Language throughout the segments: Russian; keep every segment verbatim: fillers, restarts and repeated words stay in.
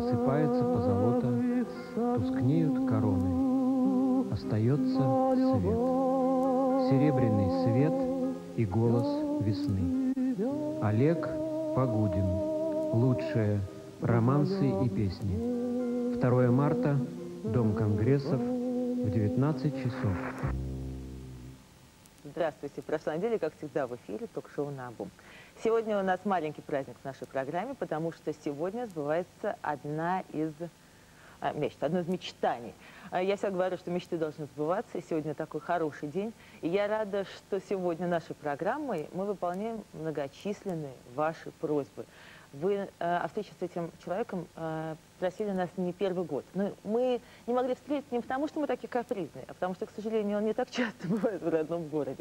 Осыпается позолота, тускнеют короны. Остается свет. Серебряный свет и голос весны. Олег Погудин. Лучшие романсы и песни. второе марта. Дом конгрессов в девятнадцать часов. Здравствуйте. Прошла неделя, как всегда, в эфире ток-шоу «Наобум». Сегодня у нас маленький праздник в нашей программе, потому что сегодня сбывается одна из а, мечт, одно из мечтаний. А, я всегда говорю, что мечты должны сбываться, и сегодня такой хороший день. И я рада, что сегодня нашей программой мы выполняем многочисленные ваши просьбы. Вы э, о встрече с этим человеком э, просили нас не первый год. Но мы не могли встретить не потому, что мы такие капризные, а потому что, к сожалению, он не так часто бывает в родном городе.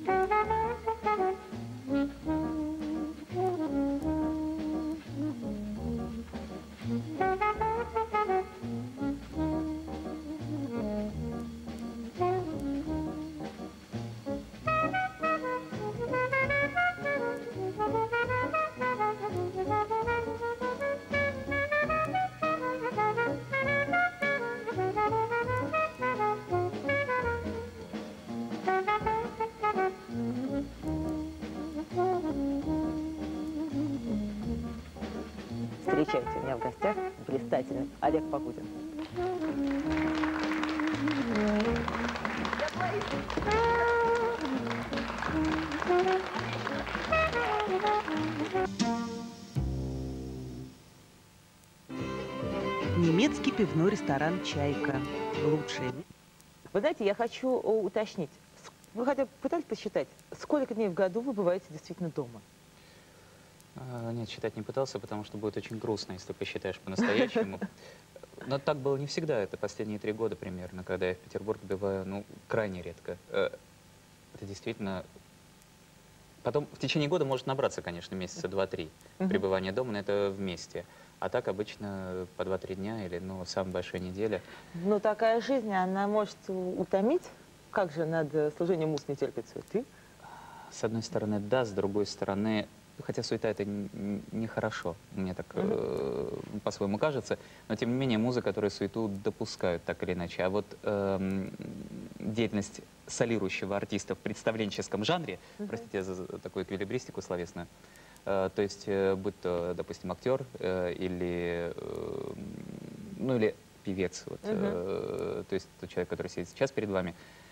Встречайте, у меня в гостях блистательный Олег Погудин. Немецкий пивной ресторан «Чайка». Лучший. Вы знаете, я хочу уточнить. Вы хотя бы пытались посчитать, сколько дней в году вы бываете действительно дома? Нет, считать не пытался, потому что будет очень грустно, если ты посчитаешь по-настоящему. Но так было не всегда. Это последние три года примерно, когда я в Петербург бываю, ну, крайне редко. Это действительно... Потом в течение года может набраться, конечно, месяца два-три пребывания дома, но это вместе. А так обычно по два-три дня или, ну, самая большая неделя. Ну, такая жизнь, она может утомить. Как же над служением уст не терпит суеты? С одной стороны, да, с другой стороны... Хотя суета — это нехорошо, мне так э, по-своему кажется, но тем не менее музыка, которая суету допускают так или иначе. А вот э, деятельность солирующего артиста в представленческом жанре, uh-huh. простите за такую эквилибристику словесную, э, то есть э, будь то, допустим, актер э, или, э, ну, или певец, вот, uh-huh. э, то есть тот человек, который сидит сейчас перед вами,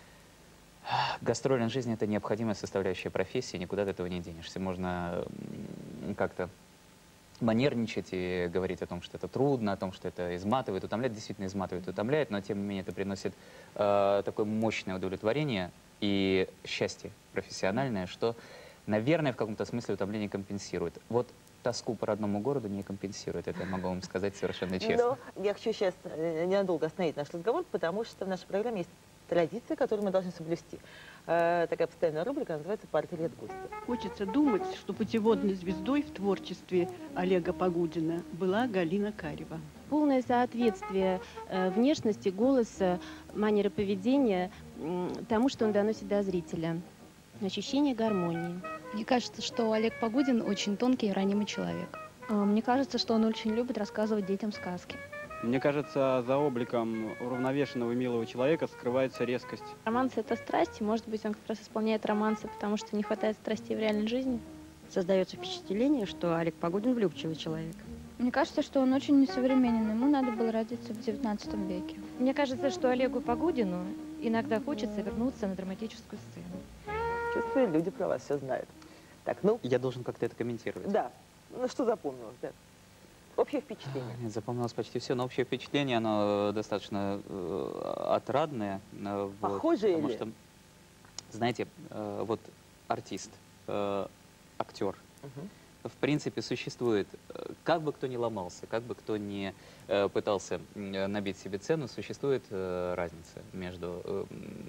гастрольная жизнь — это необходимая составляющая профессии, никуда от этого не денешься. Можно как-то манерничать и говорить о том, что это трудно, о том, что это изматывает, утомляет, действительно изматывает, утомляет, но тем не менее это приносит э, такое мощное удовлетворение и счастье профессиональное, что, наверное, в каком-то смысле утомление компенсирует. Вот тоску по родному городу не компенсирует, это я могу вам сказать совершенно честно. Но я хочу сейчас ненадолго остановить наш разговор, потому что в нашей программе есть традиция, которую мы должны соблюсти. Э, такая постоянная рубрика называется «Портрет гостя». Хочется думать, что путеводной звездой в творчестве Олега Погудина была Галина Карева. Полное соответствие э, внешности, голоса, манеры поведения э, тому, что он доносит до зрителя. Ощущение гармонии. Мне кажется, что Олег Погудин очень тонкий и ранимый человек. Мне кажется, что он очень любит рассказывать детям сказки. Мне кажется, за обликом уравновешенного и милого человека скрывается резкость. Романсы — это страсть, и, может быть, он как раз исполняет романсы, потому что не хватает страстей в реальной жизни. Создается впечатление, что Олег Погудин влюбчивый человек. Мне кажется, что он очень несовременен, ему надо было родиться в девятнадцатом веке. Мне кажется, что Олегу Погудину иногда хочется вернуться на драматическую сцену. Чувствую, люди про вас все знают. Так, ну... Я должен как-то это комментировать. Да. Ну, что запомнилось, да? Общее впечатление. Нет, запомнилось почти все, но общее впечатление, оно достаточно э, отрадное. Э, Похожее вот, ли? Потому что, знаете, э, вот артист, э, актер, угу. в принципе, существует, как бы кто ни ломался, как бы кто ни э, пытался э, набить себе цену, существует э, разница между э,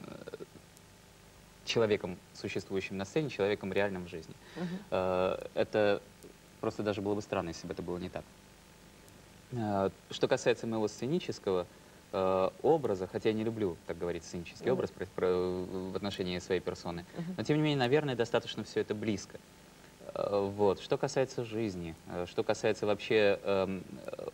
человеком, существующим на сцене, человеком реальным в жизни. Угу. Э, это просто даже было бы странно, если бы это было не так. Что касается моего сценического э, образа, хотя я не люблю, так говорить, сценический mm-hmm. образ про, про, в отношении своей персоны, mm-hmm. но тем не менее, наверное, достаточно все это близко. Э, вот. Что касается жизни, э, что касается вообще э,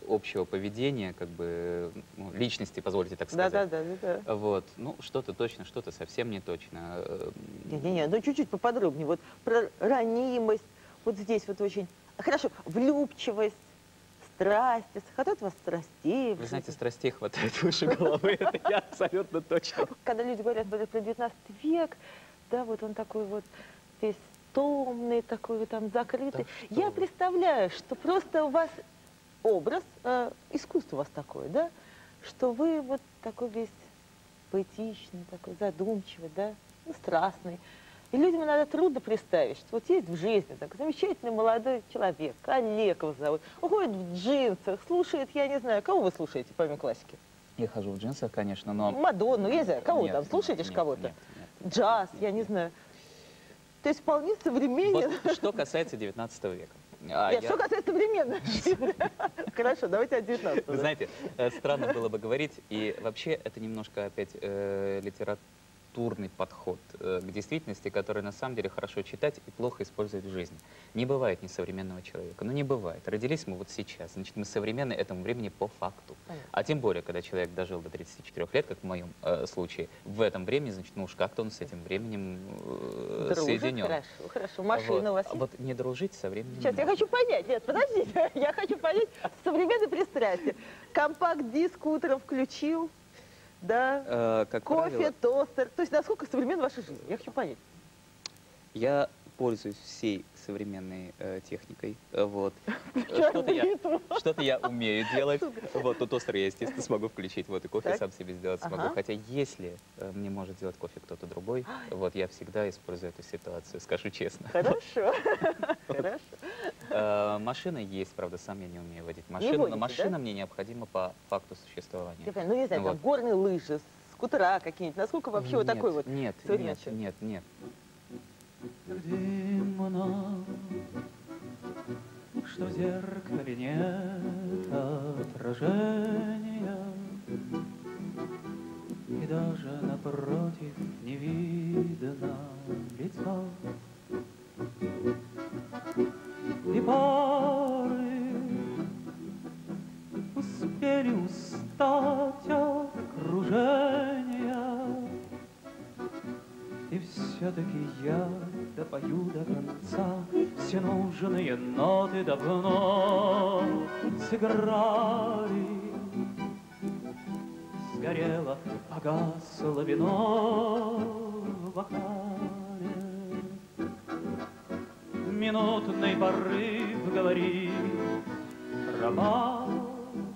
общего поведения, как бы, ну, личности, позвольте так сказать. Да, да, да, да, да. Вот, ну, что-то точно, что-то совсем не точно. Не-не-не, ну чуть-чуть поподробнее. Вот про ранимость, вот здесь вот очень... Хорошо, влюбчивость, страсти. Хватает у вас страстей? Вы знаете, страстей хватает выше головы, это я абсолютно точно. Когда люди говорят про девятнадцатый век, да, вот он такой вот весь томный, такой там закрытый. Да, я представляю, что просто у вас образ, э, искусство у вас такое, да, что вы вот такой весь поэтичный, такой задумчивый, да, ну, страстный. И людям иногда трудно представить, что вот есть в жизни такой замечательный молодой человек, Олег его зовут, уходит в джинсах, слушает, я не знаю, кого вы слушаете, помимо классики? Я хожу в джинсах, конечно, но... Мадонну, я не знаю, кого нет, там, слушаете же кого-то? Нет, нет, Джаз, нет, я не знаю. То есть вполне современен. Вот что касается девятнадцатого века. А, Нет, я... что касается современного. Хорошо, давайте от девятнадцатого. Вы знаете, странно было бы говорить, и вообще это немножко опять э, литературный подход э, к действительности, который на самом деле хорошо читать и плохо использовать в жизни. Не бывает несовременного человека, ну не бывает. Родились мы вот сейчас, значит, мы современны этому времени по факту. Понятно. А тем более, когда человек дожил до тридцати четырёх лет, как в моем э, случае, в этом времени, значит, ну уж как-то он с этим временем э, соединен. Хорошо, хорошо. Машина вот. у вас есть? Вот не дружить со временем. Сейчас, я хочу понять, нет, подождите, я хочу понять современное пристрастие. Компакт-диск утром включил, да, э, как кофе, правило, тостер. То есть насколько современна ваша жизнь? Я хочу понять. Я пользуюсь всей современной э, техникой, вот. Что-то я, что-то я умею делать. Вот, ну тостер я, естественно, смогу включить, вот, и кофе Так. сам себе сделать смогу. Ага. Хотя если э, мне может сделать кофе кто-то другой, вот, я всегда использую эту ситуацию, скажу честно. Хорошо, хорошо. Э, машина есть, правда, сам я не умею водить машину, водите, но машина да? мне необходима по факту существования. Я понимаю, ну не знаю, там Вот. горные лыжи, скутера какие-нибудь. Насколько вообще вот Нет, такой вот Нет, современный нет, человек? нет, нет. Дымно, что в зеркале нет отражения, и даже напротив не видно лица. И пары успели устать от кружения, и все-таки я допою до конца все нужные ноты давно сыграли. Сгорело, погасло вино в бокале. Минутный порыв говорит пропал,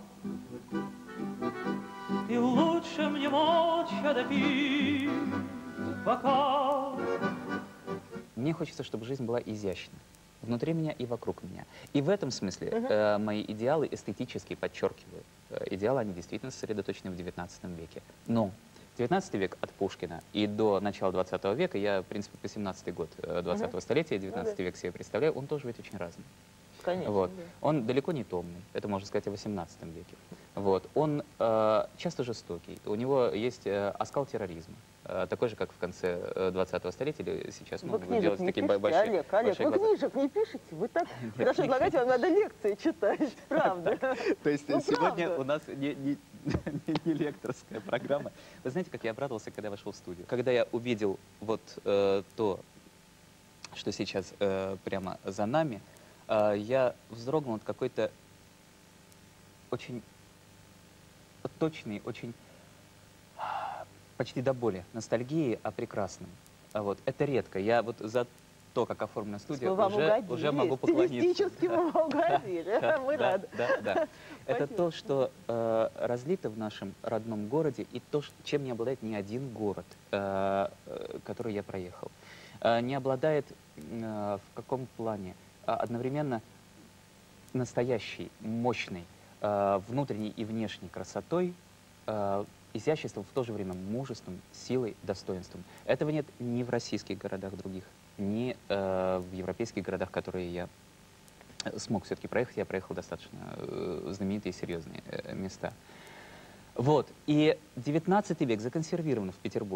и лучше мне молча допить бокал. Мне хочется, чтобы жизнь была изящна. Внутри меня и вокруг меня. И в этом смысле Мгм. э, мои идеалы эстетически подчеркиваю. Э, идеалы, они действительно сосредоточены в девятнадцатом веке. Но девятнадцатый век от Пушкина и до начала двадцатого века, я, в принципе, по семнадцатый год э, двадцатого столетия, девятнадцатый век себе представляю, он тоже ведь очень разный. Конечно. Вот. да. Он далеко не томный, это можно сказать о восемнадцатом веке. Вот. Он э, часто жестокий, у него есть э, оскал терроризма, э, такой же, как в конце э, двадцатого столетия или сейчас. Вы Ну, книжек делаете не такие пишете, большие, Олег, Олег, большие вы глаза. книжек не пишете, вы так хорошо предлагаете, вам надо лекции читать, правда. То есть Ну, сегодня правда. у нас не, не- не- не лекторская программа. Вы знаете, как я обрадовался, когда я вошел в студию? Когда я увидел вот э, то, что сейчас э, прямо за нами, э, я вздрогнул от какой-то очень точной, очень а, почти до боли ностальгии о прекрасном. А вот это редко. Я вот за то, как оформлена студия, Мы вам уже, угодили, уже могу поклониться. стилистически мы вам угодили, Да, мы да, рады. Да, да. Это то, что э, разлито в нашем родном городе, и то, ш- чем не обладает ни один город, э, э, который я проехал. Э, не обладает э, в каком плане? А одновременно настоящей, мощной, э, внутренней и внешней красотой, э, изяществом, в то же время мужеством, силой, достоинством. Этого нет ни в российских городах других, ни э, в европейских городах, которые я смог все-таки проехать. Я проехал достаточно э, знаменитые и серьезные э, места. Вот. И девятнадцатый век законсервирован в Петербурге.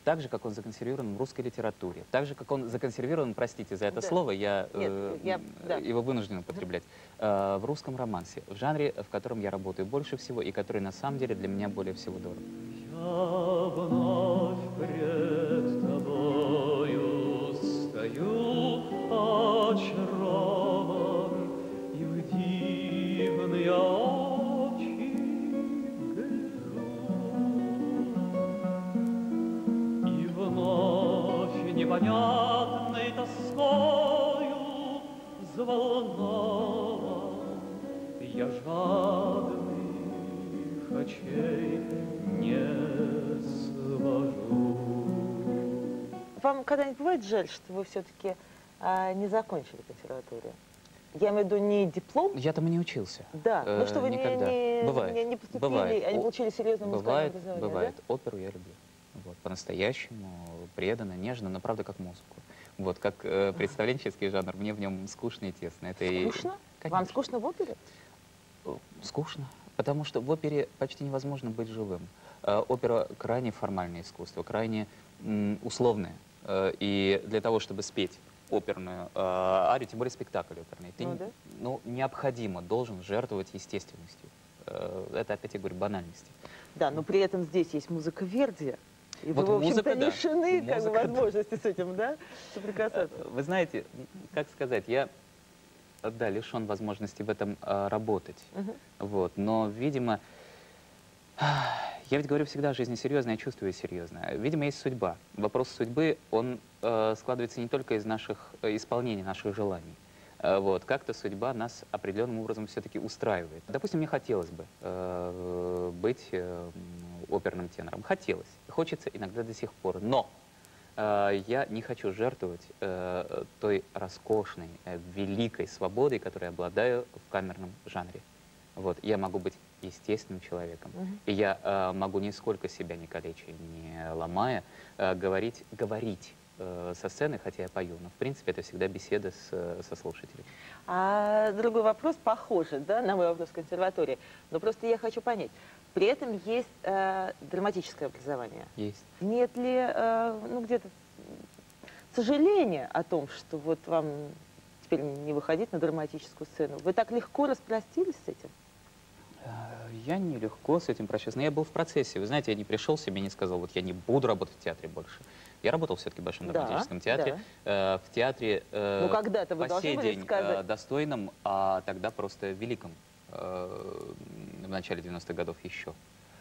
так же, как он законсервирован в русской литературе, так же, как он законсервирован, простите за это Да. слово, я, Нет, э, я- да. его вынужден употреблять, э, в русском романсе, в жанре, в котором я работаю больше всего и который на самом деле для меня более всего дорог. Я вновь пред тобою стою, очарован, и в дивные очи гляжу. И вновь непонятной тоскою взволнован, я жадных очей не свожу. Вам когда-нибудь бывает жаль, что вы все-таки а, не закончили консерваторию? Я имею в виду не диплом. Я там и не учился. Да, Э, ну что вы не, никогда. не, Бывает. не, не поступили, Бывает. а не О, получили серьезное музыкальное Бывает, образование, бывает. да? Оперу я люблю. Вот, по-настоящему, преданно, нежно, но правда как музыку. Вот, как э, представленческий жанр, мне в нем скучно и тесно. Это и- Скучно? Конечно. Вам скучно в опере? Скучно, потому что в опере почти невозможно быть живым. Э, Опера крайне формальное искусство, крайне м, условное. Э, И для того, чтобы спеть оперную э, арию, тем более спектакль оперный, ты Ну н- да. ну, необходимо должен жертвовать естественностью. Э, Это, опять я говорю, банальности. Да, но при этом здесь есть музыка Верди. И Вот вы, в общем-то, музыка, да. лишены как бы, Музыка, да. возможности с этим, да, соприкасаться. Вы знаете, м, как сказать, я, э, да, лишен возможности в этом э, работать. Мгм. Вот, но, видимо, я ведь говорю всегда о жизни серьезно, я чувствую ее серьезно. Видимо, есть судьба. Вопрос судьбы, он э, складывается не только из наших э, исполнений, наших желаний. Э, вот, как-то судьба нас определенным образом все-таки устраивает. Допустим, мне хотелось бы э, быть э, оперным тенором. Хотелось. Хочется иногда до сих пор. Но э, я не хочу жертвовать э, той роскошной, э, великой свободой, которой обладаю в камерном жанре. Вот, я могу быть естественным человеком. Мгм. И я э, могу нисколько себя не калеча, не ломая, э, говорить, говорить э, со сцены, хотя я пою. Но, в принципе, это всегда беседа с, э, со слушателем. А другой вопрос похожий, да, на мой вопрос в консерватории. Но просто я хочу понять. При этом есть э, драматическое образование. Есть. Нет ли, э, ну, где-то сожаления о том, что вот вам теперь не выходить на драматическую сцену? Вы так легко распростились с этим? Я нелегко с этим прощаюсь. Но я был в процессе. Вы знаете, я не пришел себе и не сказал, вот я не буду работать в театре больше. Я работал все-таки в Большом Да, драматическом театре. Э, в театре э, Ну, когда-то вы по должны сей были день сказать. э, достойным, а тогда просто великим. Э, в начале девяностых годов еще.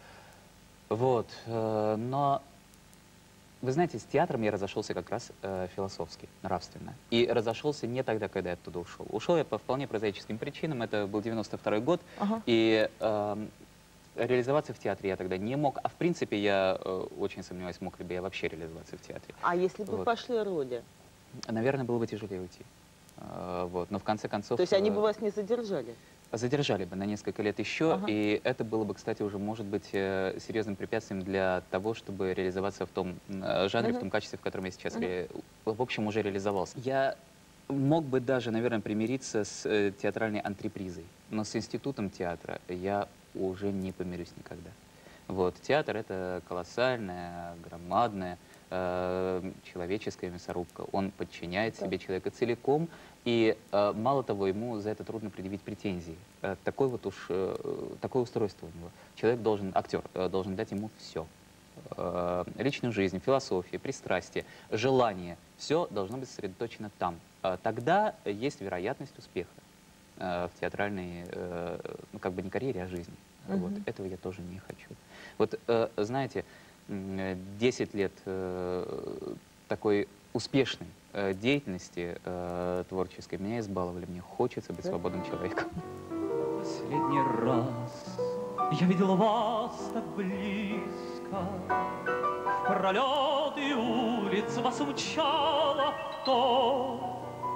Вот. Э, но, вы знаете, с театром я разошелся как раз э, философски, нравственно. И разошелся не тогда, когда я оттуда ушел. Ушел я по вполне прозаическим причинам. Это был девяносто второй год. Ага. И э, реализоваться в театре я тогда не мог. А в принципе, я э, очень сомневаюсь, мог ли бы я вообще реализоваться в театре. А если бы Вот. пошли роли? Наверное, было бы тяжелее уйти. Э, вот. Но в конце концов... То есть они э, бы вас не задержали? Задержали бы на несколько лет еще, Ага. и это было бы, кстати, уже, может быть, э, серьезным препятствием для того, чтобы реализоваться в том э, жанре, Мгм. в том качестве, в котором я сейчас, Мгм. ре- в общем, уже реализовался. Я мог бы даже, наверное, примириться с э, театральной антрепризой, но с институтом театра я уже не помирюсь никогда. Вот. Театр — это колоссальная, громадная, э, человеческая мясорубка. Он подчиняет Да. себе человека целиком, и э, мало того, ему за это трудно предъявить претензии. Э, такой вот уж, э, такое устройство у него. Человек должен, актер, э, должен дать ему все. Э, личную жизнь, философию, пристрастие, желание. Все должно быть сосредоточено там. Э, тогда есть вероятность успеха э, в театральной, э, ну как бы не карьере, а жизни. Мгм. Вот. Этого я тоже не хочу. Вот, э, знаете, м, десять лет э, такой успешной э, деятельности э, творческой меня избаловали. Мне хочется быть Да? свободным человеком. Последний раз я видел вас так близко. В пролеты улиц вас умчало то.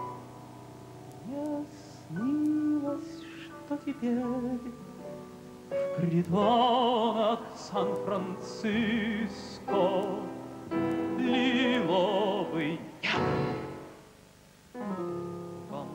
Мне снилось, что теперь в притонах Сан-Франциско лиловый вам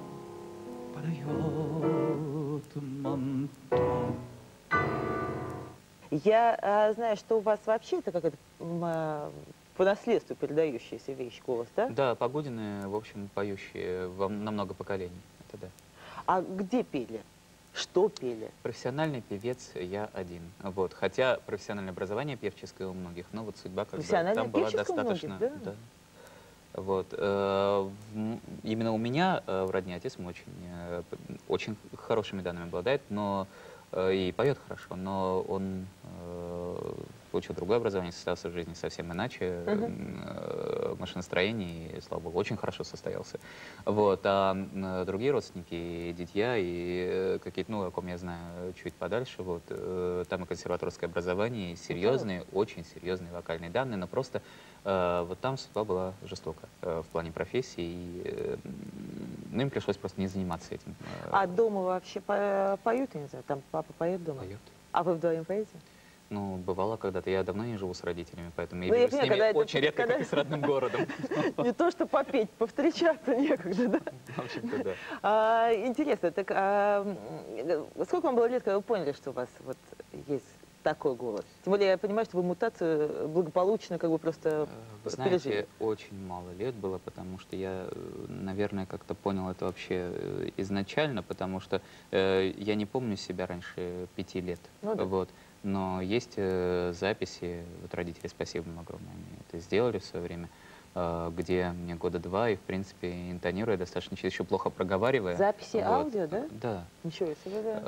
подает манто. Я а, знаю, что у вас вообще это как это м, а, по наследству передающаяся вещь, голос, да? Да, Погодины, в общем, поющие во, на много поколений. Это да. А где пели? Что пели? Профессиональный певец я один. Вот. Хотя профессиональное образование певческое у многих, но вот судьба как бы там была достаточно... Многих, да? Да. Вот. Э, именно у меня э, в родне отец очень, э, очень хорошими данными обладает, но э, и поет хорошо, но он э, получил другое образование, состоялся в жизни совсем иначе, uh-huh. э, машиностроение, и, слава богу, очень хорошо состоялся. Вот. А э, другие родственники, и дитя, и э, какие-то, ну, о ком я знаю чуть подальше, вот, э, там и консерваторское образование, и серьезные, uh-huh. очень серьезные вокальные данные, но просто Uh, вот там судьба была жестока uh, в плане профессии, и uh, ну, им пришлось просто не заниматься этим. Uh, а дома вообще по поют, я не знаю, там папа поет дома? Поет. А вы вдвоем поете? Ну, бывало когда-то. Я давно не живу с родителями, поэтому ну, я с ними это, очень это, редко, когда... как и с родным городом. Не то, что попеть, повстречаться некогда, да? В общем-то, да. А, интересно, так а, сколько вам было лет, когда вы поняли, что у вас вот есть такой голос? Тем более, я понимаю, что вы мутацию благополучно как бы просто Вы знаете, пережили. очень мало лет было, потому что я, наверное, как-то понял это вообще изначально, потому что э, я не помню себя раньше пяти лет. Ну, да. Вот. Но есть э, записи, вот родители, спасибо им огромное, они это сделали в свое время, э, где мне года два, и, в принципе, интонируя достаточно, еще плохо проговаривая. Записи вот. Аудио, да? Да. Ничего себе, да.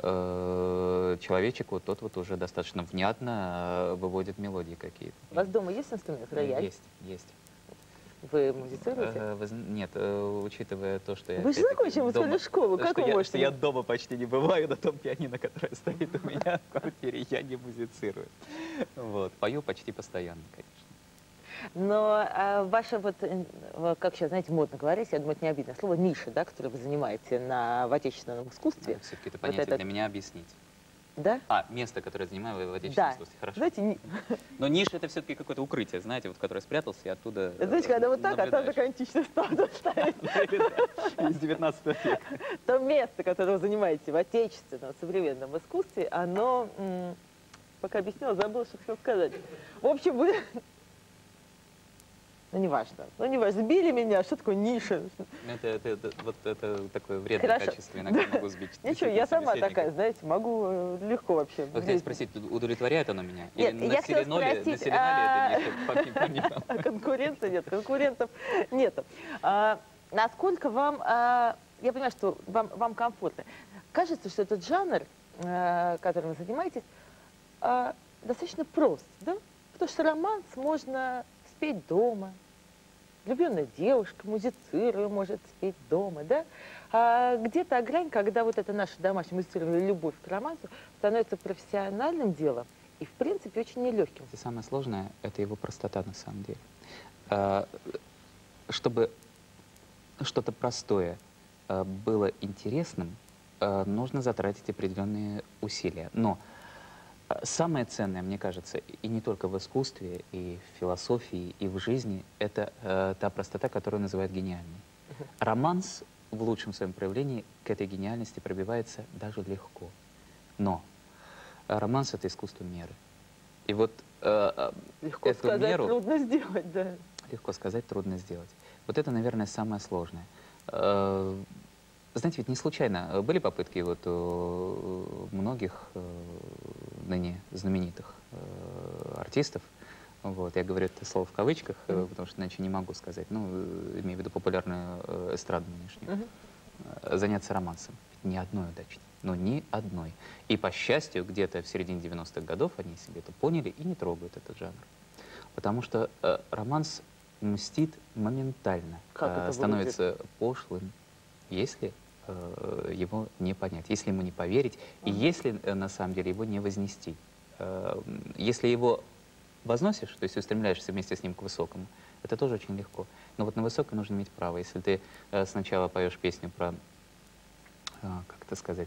Э, человечек вот тот вот уже достаточно внятно выводит мелодии какие-то. У вас дома есть инструмент, рояль? Есть, есть. Вы музицируете? Э, вы, нет, э, учитывая то, что я... Вы же закончили музыкальную школу, как вы я, можете? Что я дома почти не бываю, на том пианино, которое стоит у меня в квартире, я не музицирую. Вот, пою почти постоянно, конечно. Но а, ваша вот, как сейчас, знаете, модно говорить, я думаю, это не обидно, слово «ниша», да, которое вы занимаете на, в отечественном искусстве. Все-таки это понятие вот это... для меня объяснить. Да? А, место, которое я занимаю в отечественном да. искусстве, хорошо. Знаете, не... Но ниша — это все-таки какое-то укрытие, знаете, вот, в которое спрятался, и оттуда знаете, когда вот так, а там такая античная статуя стоит. Из девятнадцатого века. То место, которое вы занимаете в отечественном современном искусстве, оно, пока объяснила, забыла, что хотела сказать. В общем, вы... Ну, неважно. Ну, неважно. Сбили меня. Что такое ниша? Это, это, это, вот это такое вредное Хорошо. качество. Иногда могу сбить. Ничего, я сама такая, знаете, могу легко вообще. Вот хотел спросить, удовлетворяет оно меня? Нет, Или я хотела спросить... населена ли это ниша? Конкуренции нет, конкурентов нету. А, насколько вам... А, я понимаю, что вам, вам комфортно. Кажется, что этот жанр, а, которым вы занимаетесь, а, достаточно прост, да? Потому что романс можно спеть дома. Влюбленная девушка, музицируя, может спеть дома, да? А где-то грань, когда вот это наше домашнее музицирование, любовь к романсу становится профессиональным делом и, в принципе, очень нелегким. И самое сложное — это его простота на самом деле. А, чтобы что-то простое а, было интересным, а, нужно затратить определенные усилия. Но самое ценное, мне кажется, и не только в искусстве, и в философии, и в жизни, это э, та простота, которую называют гениальной. Романс в лучшем своем проявлении к этой гениальности пробивается даже легко. Но романс — это искусство меры. И вот э, легко эту сказать, меру... трудно сделать, да. Легко сказать, трудно сделать. Вот это, наверное, самое сложное. Э, Знаете, ведь не случайно были попытки вот у многих э, ныне знаменитых э, артистов, вот, я говорю это слово в кавычках, mm-hmm. потому что иначе не могу сказать, ну, имею в виду популярную э, эстраду нынешнюю, mm-hmm. заняться романсом. Ни одной удачной, но ни одной. И, по счастью, где-то в середине девяностых годов они себе это поняли и не трогают этот жанр. Потому что э, романс мстит моментально, э, становится пошлым, если его не понять, если ему не поверить, и если на самом деле его не вознести. Если его возносишь, то есть устремляешься вместе с ним к высокому, это тоже очень легко. Но вот на высокое нужно иметь право. Если ты сначала поешь песню про, как это сказать,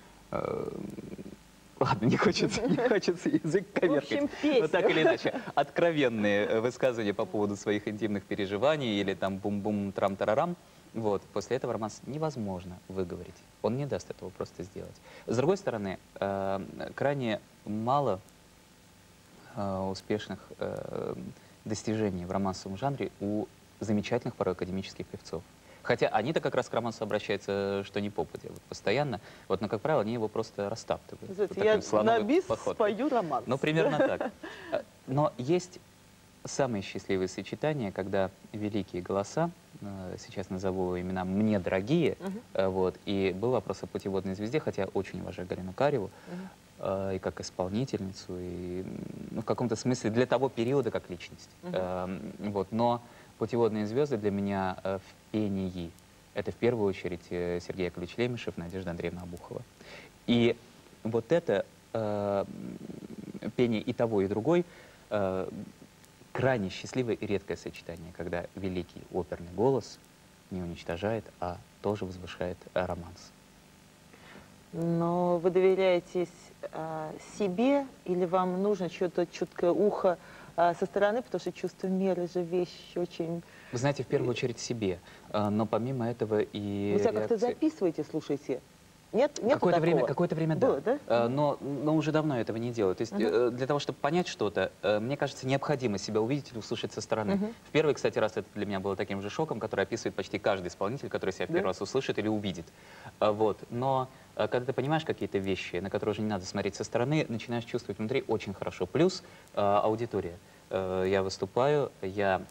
ладно, не хочется, не хочется язык коверкать, но так или иначе, откровенные высказывания по поводу своих интимных переживаний или там бум-бум-трам-тарарам, вот, после этого романс невозможно выговорить. Он не даст этого просто сделать. С другой стороны, э, крайне мало э, успешных э, достижений в романсовом жанре у замечательных порой академических певцов. Хотя они-то как раз к романсу обращаются, что не попадя, вот постоянно. Вот, но, как правило, они его просто растаптывают. Знаете, вот я на бис спою романс. Ну, примерно так. Но есть самые счастливые сочетания, когда великие голоса, сейчас назову имена мне дорогие, uh-huh. вот, и был вопрос о путеводной звезде, хотя очень уважаю Галину Кареву, uh-huh. и как исполнительницу, и ну, в каком-то смысле для того периода как личность. Uh-huh. Вот, но путеводные звезды для меня в пении — это в первую очередь Сергей Яковлевич Лемешев, Надежда Андреевна Обухова. И вот это э, пение и того, и другой э, крайне счастливое и редкое сочетание, когда великий оперный голос не уничтожает, а тоже возвышает романс. Но вы доверяетесь э, себе или вам нужно чье-то чуткое ухо э, со стороны, потому что чувство меры же вещь очень... Вы знаете, в первую очередь себе, но помимо этого и... Вы себя как-то записываете, слушайте? Нет, нет какое-то время, какое-то время Было, да, да? Но, но уже давно этого не делаю. То есть uh-huh. для того, чтобы понять что-то, мне кажется, необходимо себя увидеть или услышать со стороны. Uh-huh. В первый, кстати, раз это для меня было таким же шоком, который описывает почти каждый исполнитель, который себя в первый да? раз услышит или увидит. Вот. Но когда ты понимаешь какие-то вещи, на которые уже не надо смотреть со стороны, начинаешь чувствовать внутри очень хорошо. Плюс аудитория. Я выступаю, я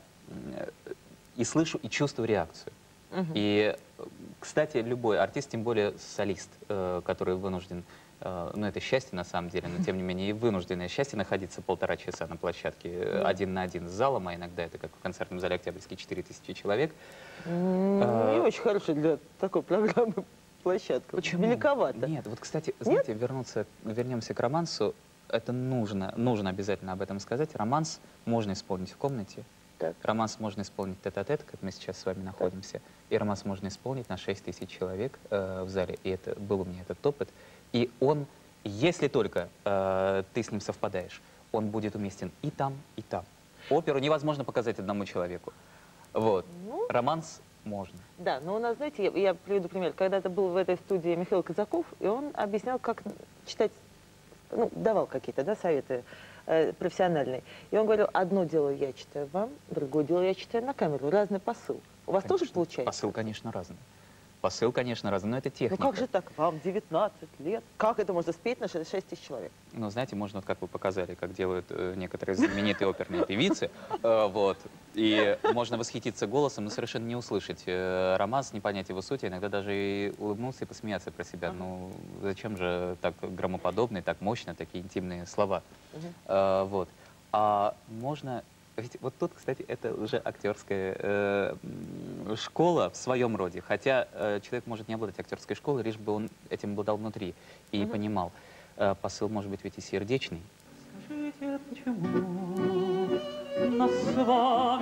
и слышу, и чувствую реакцию. Uh-huh. И, кстати, любой артист, тем более солист, э, который вынужден, э, ну это счастье на самом деле, но тем не менее и вынужденное счастье находиться полтора часа на площадке uh-huh. один на один с залом, а иногда это как в концертном зале Октябрьский четыре тысячи человек. Mm, не э, очень хорошая для такой программы площадка. Почему? Великовато. Нет, вот, кстати, знаете, Нет? вернуться, вернемся к романсу, это нужно, нужно обязательно об этом сказать. Романс можно исполнить в комнате. Так. Романс можно исполнить тет-а-тет, как мы сейчас с вами находимся. Так. И романс можно исполнить на шесть тысяч человек э, в зале. И это был у меня этот опыт. И он, если только э, ты с ним совпадаешь, он будет уместен и там, и там. Оперу невозможно показать одному человеку. Вот. Ну, романс можно. Да, но у нас, знаете, я, я приведу пример. Когда-то был в этой студии Михаил Казаков, и он объяснял, как читать, ну, давал какие-то, да, советы профессиональный. И он говорил, одно дело я читаю вам, другое дело я читаю на камеру. Разный посыл. У вас конечно, тоже получается? Посыл, конечно, разный. Посыл, конечно, разный, но это техника. Ну как же так? Вам девятнадцать лет. Как это можно спеть на шесть тысяч человек? Ну, знаете, можно, вот как вы показали, как делают э, некоторые знаменитые оперные певицы, э, вот, и можно восхититься голосом, но совершенно не услышать э, романс, не понять его сути, иногда даже и улыбнуться и посмеяться про себя. Ну, зачем же так громоподобные, так мощно, такие интимные слова? Э, вот. А можно... Ведь вот тут, кстати, это уже актерская э, школа в своем роде. Хотя э, человек может не обладать актерской школой, лишь бы он этим обладал внутри и uh-huh. понимал. Э, посыл может быть ведь и сердечный. Скажите, почему нас с вами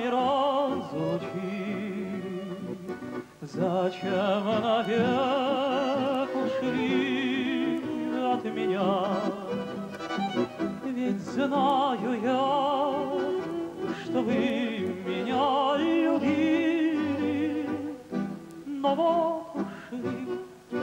разлучили? Зачем навек ушли от меня? Ведь знаю я, что вы меня любили, но вот ушли.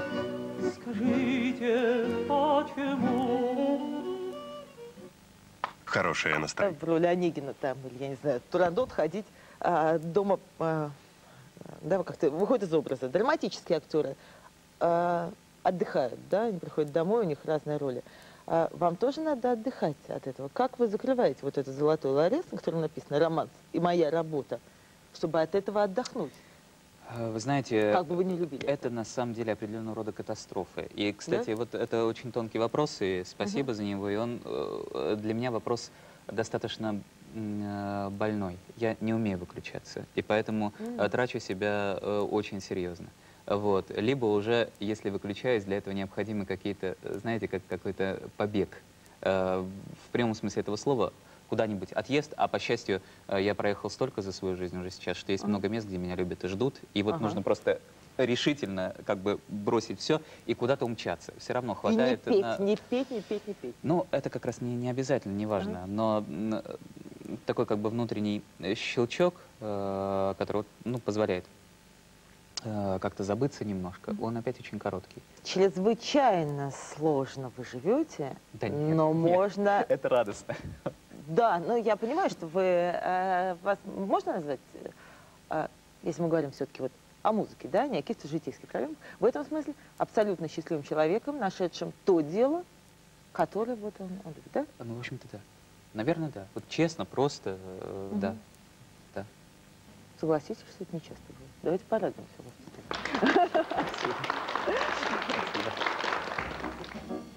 Скажите, почему? Хорошее настроение. В роли Онегина там, или, я не знаю, Турандот ходить а, дома, а, да, как-то выходят из образа. Драматические актеры а, отдыхают, да, они приходят домой, у них разные роли. А вам тоже надо отдыхать от этого. Как вы закрываете вот этот золотой ларец, на котором написано «Романс» и «Моя работа», чтобы от этого отдохнуть? Вы знаете, как бы вы не любили это, это на самом деле определенного рода катастрофы. И, кстати, да? вот это очень тонкий вопрос, и спасибо угу. за него. И он для меня вопрос достаточно больной. Я не умею выключаться, и поэтому угу. трачу себя очень серьезно. Вот. Либо уже, если выключаюсь, для этого необходимы какие-то, знаете, как какой-то побег. Э, в прямом смысле этого слова, куда-нибудь отъезд. А по счастью, я проехал столько за свою жизнь уже сейчас, что есть ага. много мест, где меня любят и ждут. И вот ага. нужно просто решительно как бы бросить все и куда-то умчаться. Все равно хватает... И не петь, на... не петь, не петь, не петь. Ну, это как раз не, не обязательно, не важно. Ага. Но такой как бы внутренний щелчок, э, который ну, позволяет как-то забыться немножко, mm-hmm. он опять очень короткий. Чрезвычайно сложно вы живете, да нет, но нет, можно... Это радостно. Да, но я понимаю, что вы, э, вас можно назвать, э, если мы говорим все-таки вот о музыке, да, не о каких-то житейских проблемах, в этом смысле абсолютно счастливым человеком, нашедшим то дело, которое вот он, он любит, да? Ну, в общем-то, да. Наверное, да. Вот честно, просто, э, угу. да. да. Согласитесь, что это не часто будет. Давайте порадуемся. Спасибо. Спасибо.